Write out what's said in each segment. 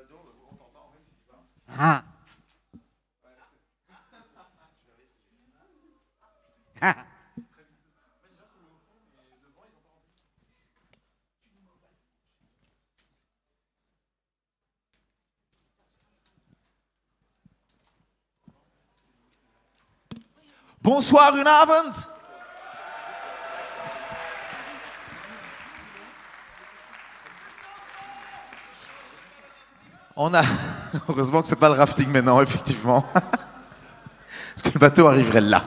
Ah. Ah. Bonsoir, goedenavond. On a... Heureusement que c'est pas le rafting maintenant, effectivement. Parce que le bateau arriverait là.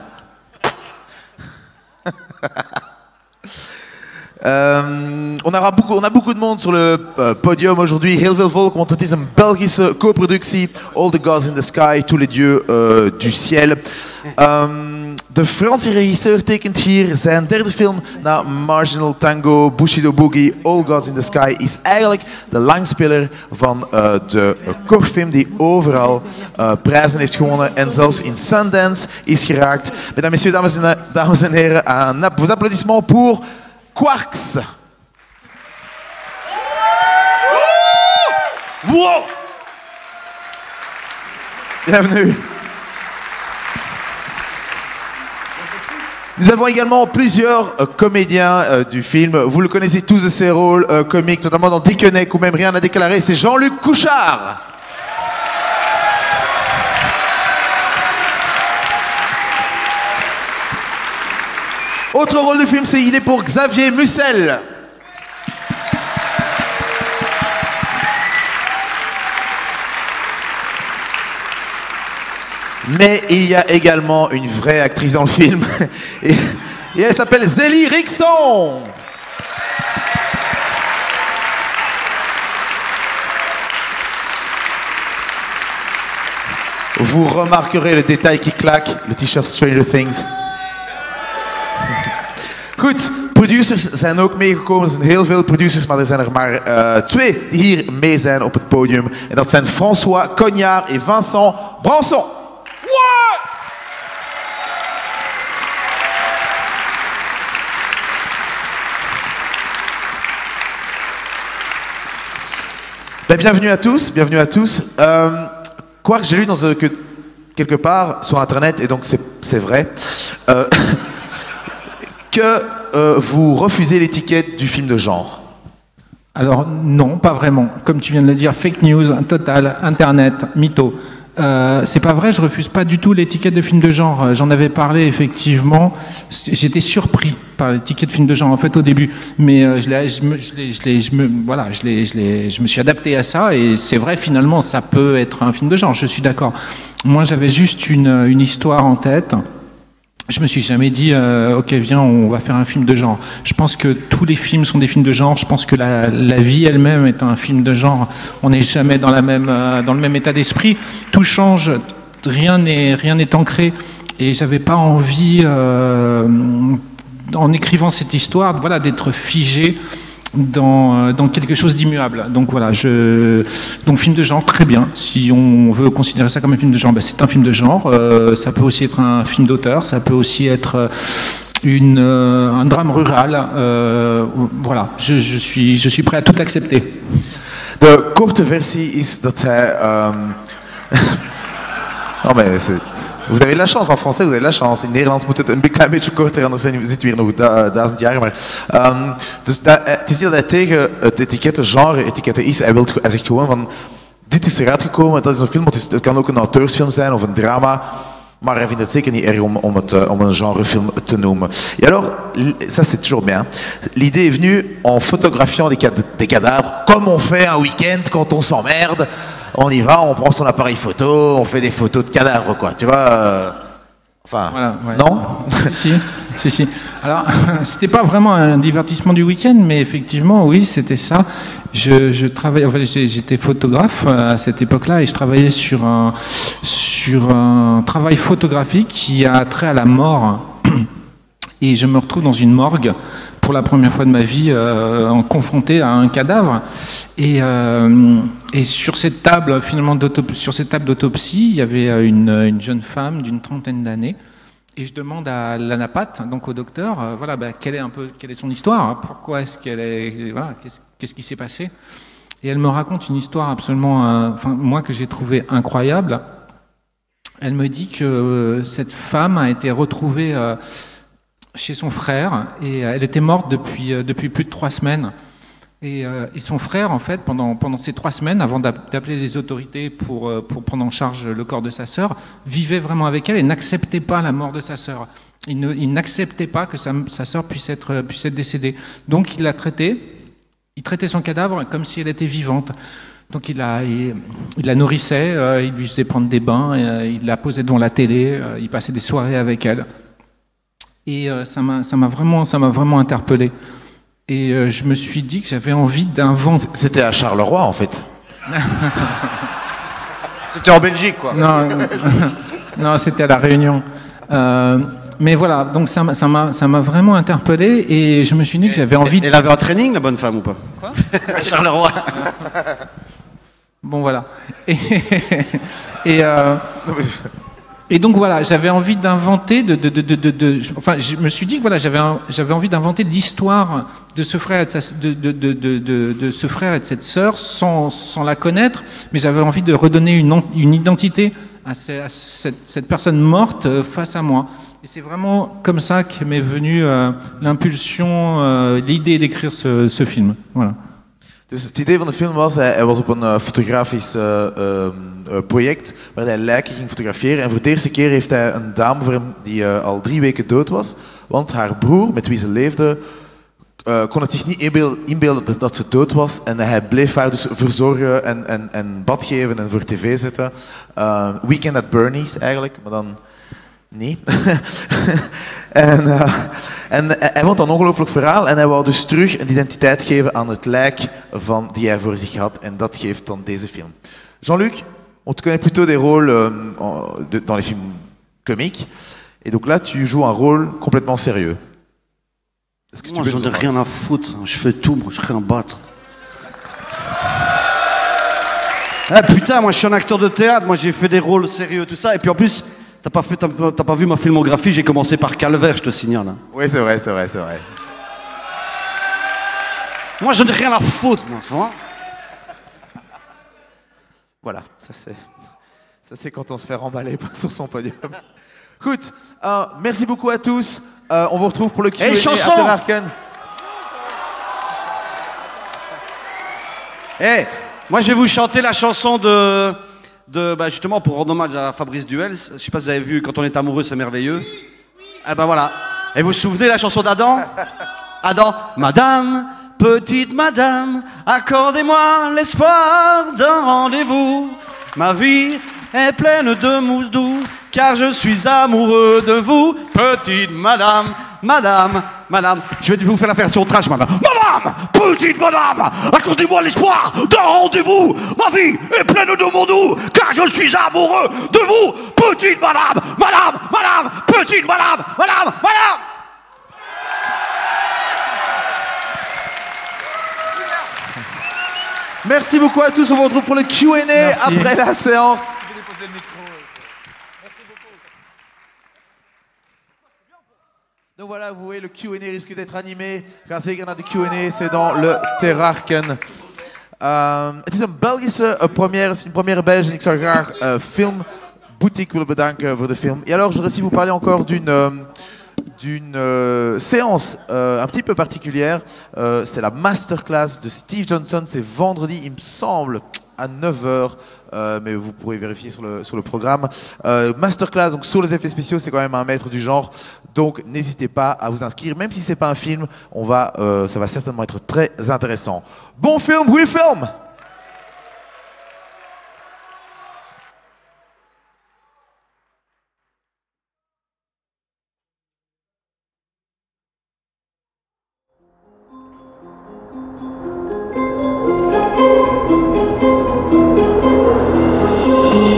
On a beaucoup de monde sur le podium aujourd'hui. Heel veel volk, want het is een Belgische co-productie. All the Gods in the Sky, tous les dieux du ciel. De Franse regisseur tekent hier zijn derde film na Marginal Tango, Bushido Boogie, All Gods in the Sky. Is eigenlijk de langspeler van de kortfilm die overal prijzen heeft gewonnen en zelfs in Sundance is geraakt. Mesdames, messieurs, dames en heren, vos applaudissements pour Quarks. Wow! Bienvenue. Nous avons également plusieurs comédiens du film. Vous le connaissez tous de ses rôles comiques, notamment dans Dickeneck ou même Rien à déclarer. C'est Jean-Luc Couchard. Autre rôle du film, il est pour Xavier Mussel. Mais il y a également une vraie actrice dans le film. Et elle s'appelle Zélie Rixon. Vous remarquerez le détail qui claque, le t-shirt Stranger Things. Goed, producers zijn ook meegekomen. Er zijn heel veel producers, maar er zijn er maar twee die hier mee zijn op het podium. En dat zijn François Cognard en Vincent Branson. Ben, bienvenue à tous, bienvenue à tous. Quarks, j'ai lu quelque part sur Internet, et donc c'est vrai, que vous refusez l'étiquette du film de genre. Alors non, pas vraiment. Comme tu viens de le dire, fake news, total, Internet, mytho. C'est pas vrai, je refuse pas du tout l'étiquette de film de genre. J'en avais parlé effectivement. J'étais surpris par l'étiquette de film de genre en fait au début, mais je me suis adapté à ça et c'est vrai finalement ça peut être un film de genre. Je suis d'accord. Moi j'avais juste une histoire en tête. Je me suis jamais dit ok viens on va faire un film de genre. Je pense que tous les films sont des films de genre. Je pense que la vie elle-même est un film de genre. On n'est jamais dans le même état d'esprit. Tout change, rien n'est ancré. Et j'avais pas envie en écrivant cette histoire voilà d'être figé dans quelque chose d'immuable. Donc voilà, donc film de genre, très bien. Si on veut considérer ça comme un film de genre, ben c'est un film de genre. Ça peut aussi être un film d'auteur, ça peut aussi être un drame rural. Voilà, je suis prêt à tout accepter. De korte versie is dat hij... Non, mais vous avez de la chance, en français vous avez de la chance. In Nederlands moet het een klein beetje korter, anders zitten we hier nog 1000 jaar. Maar, dus het is niet dat hij tegen het etiketten, genre-etiketten is. Hij zegt gewoon van, dit is eruit gekomen, dat is een film, het kan ook een auteursfilm zijn of een drama. Maar hij vindt het zeker niet erg om een genrefilm te noemen. Et alors, ça c'est toujours bien. L'idée est venue en photographiant des cadavres, comme on fait un week-end quand on s'emmerde. On y va, on prend son appareil photo, on fait des photos de cadavres, quoi. Tu vois Enfin, voilà, ouais. Non? Si. Alors, c'était pas vraiment un divertissement du week-end, mais effectivement, oui, c'était ça. Je travaillais, enfin, j'étais photographe à cette époque-là et je travaillais sur un travail photographique qui a trait à la mort. Et je me retrouve dans une morgue pour la première fois de ma vie, confronté à un cadavre. Et sur cette table, finalement, d'autopsie, il y avait une jeune femme d'une trentaine d'années. Et je demande à l'anapathe, donc au docteur, voilà, quelle est son histoire, hein, pourquoi est-ce qu'elle est, voilà, qu'est-ce qui s'est passé. Et elle me raconte une histoire absolument, enfin, moi, que j'ai trouvée incroyable. Elle me dit que cette femme a été retrouvée chez son frère et elle était morte depuis plus de 3 semaines. Et son frère, en fait, pendant ces 3 semaines, avant d'appeler les autorités pour prendre en charge le corps de sa sœur, vivait vraiment avec elle et n'acceptait pas la mort de sa sœur. Il n'acceptait pas que sa sœur puisse être décédée. Donc il l'a traitée, il traitait son cadavre comme si elle était vivante. Donc il la nourrissait, il lui faisait prendre des bains, il la posait devant la télé, il passait des soirées avec elle. Et ça m'a vraiment interpellé. Et je me suis dit que j'avais envie d'inventer... C'était à Charleroi, en fait. C'était en Belgique, quoi. Non, c'était à La Réunion. Mais voilà, donc ça m'a vraiment interpellé et je me suis dit que j'avais envie... Elle avait un training, la bonne femme, ou pas? Quoi? À Charleroi. Bon, voilà. Et donc voilà, j'avais envie d'inventer, enfin, je me suis dit que voilà, j'avais envie d'inventer l'histoire de ce frère et de ce frère et de cette sœur sans la connaître, mais j'avais envie de redonner une identité à cette personne morte face à moi. Et c'est vraiment comme ça que m'est venue l'impulsion, l'idée d'écrire ce film. Voilà. Dus het idee van de film was, hij was op een fotografisch project waar hij lijken ging fotograferen. En voor de eerste keer heeft hij een dame voor hem die al 3 weken dood was. Want haar broer, met wie ze leefde, kon het zich niet inbeelden dat ze dood was. En hij bleef haar dus verzorgen en bad geven en voor tv zetten. Weekend at Bernie's eigenlijk, maar dan... Nee. En hij vond dat een ongelooflijk verhaal en hij wou dus terug een identiteit geven aan het lijk die hij voor zich had. En dat geeft dan deze film. Jean-Luc, on te connaît plutôt des rôles dans les films comiques. Et donc là, tu joues un rôle complètement sérieux. Est-ce que Moi, j'en ai rien à foutre. Je fais tout, moi, je serais un battre. Ah putain, moi je suis un acteur de théâtre, moi j'ai fait des rôles sérieux, tout ça. Et puis en plus... T'as pas vu ma filmographie, j'ai commencé par Calvaire, je te signale. Hein. Oui, c'est vrai. Moi, je n'ai rien à foutre, moi, ça va. Voilà, ça c'est quand on se fait remballer sur son podium. Écoute, merci beaucoup à tous. On vous retrouve pour le Q&A chanson. After Arken. Moi je vais vous chanter la chanson justement pour rendre hommage à Fabrice Duels. Je sais pas si vous avez vu Quand on est amoureux c'est merveilleux. Eh ben voilà. Et vous vous souvenez de la chanson d'Adam? Adam, Madame, petite Madame, accordez-moi l'espoir d'un rendez-vous. Ma vie est pleine de mousse doux, car je suis amoureux de vous, petite Madame, Madame, Madame. Je vais vous faire la version trash, Madame. Madame, petite Madame, accordez-moi l'espoir d'un rendez-vous. Ma vie est pleine de mots doux, car je suis amoureux de vous, petite Madame, Madame, Madame, petite Madame, Madame, Madame. Merci beaucoup à tous, on vous retrouve pour le Q&A après la séance. Donc voilà, vous voyez, le Q&A risque d'être animé. Ga zeker naar de Q&A, c'est dans le Terrarken. Het is een Belgische première, c'est une première belge en ik zou graag Film Boutique willen bedanken voor de film. Et alors, je voudrais aussi vous parler encore d'une séance un petit peu particulière. C'est la masterclass de Steve Johnson, c'est vendredi, il me semble, à 9h, mais vous pourrez vérifier sur le programme. Masterclass donc sur les effets spéciaux, c'est quand même un maître du genre, donc n'hésitez pas à vous inscrire, même si c'est pas un film, ça va certainement être très intéressant. Bon film, oui film!